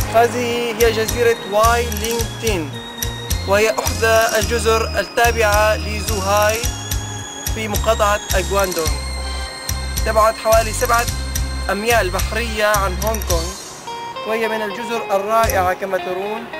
هذه هي جزيرة واي لينغدين، وهي إحدى الجزر التابعة لزوهاي في مقاطعة أغواندونغ. تبعد حوالي 7 أميال بحرية عن هونغ كونغ، وهي من الجزر الرائعة كما ترون.